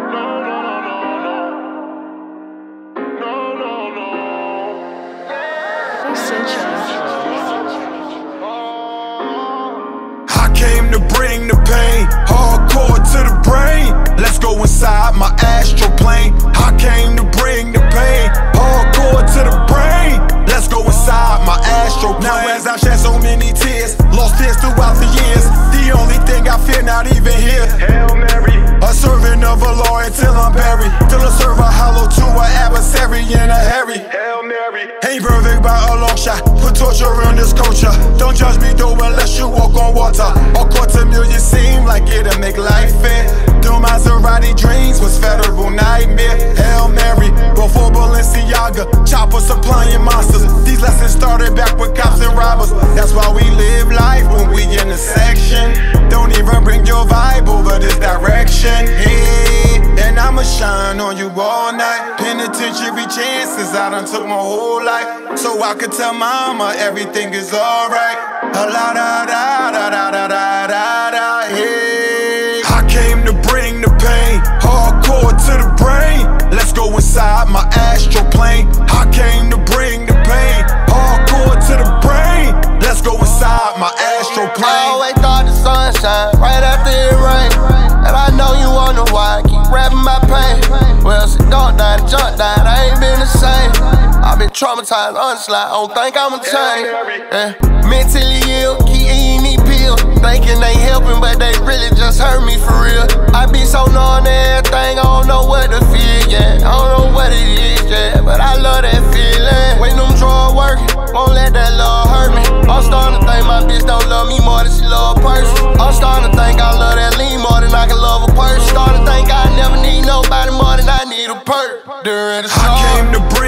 I came to bring the pain, hardcore to the brain. Let's go inside my astral plane. I came to bring the pain, hardcore to the brain. Let's go inside my astral plane. Now as I shed so many tears, lost tears throughout the years, the only thing I fear not even here. Hail Mary, a servant of a Lord until I'm buried. Till I serve a hollow to an adversary in a hurry. Hail Mary, ain't perfect by a long shot. Put torture in this culture. Don't judge me though unless you walk on water. All quarter million seem like it'll make life fair. Do Maserati dreams was federal nightmare. Hail Mary, before Balenciaga, chopper supplying monsters. These lessons started back with cops and robbers. That's why we live life when we in a section. Don't even bring your vibe over this direction. Hey, and I'ma shine on you all night. Penitentiary chances, I done took my whole life, so I could tell mama everything is alright. La da da da da da da da da. Hey, I came to bring the pain, hardcore to the brain. Let's go inside my astral plane. I came to bring the pain, hardcore to the brain. Let's go inside my astral plane. I always thought the sun shine right after it rain, and I know you wonder why I keep rapping my pain. Well, she don't die, jump died, I ain't been the same. I've been traumatized, honestly, I don't think I'ma change. Yeah. Mentally ill, keep eating these pills, thinking they helping, but they really just hurt me for real. I be so knowing everything, I don't know what to feel, yeah. I don't know what it is, yeah, but I love that feeling. When them drugs working, won't let that love hurt me. I'm starting to think my bitch don't love me more than she love a person. I'm starting to think I love that lean more than I can love a person. Starting to think I never need nobody more than I need a perk. I came to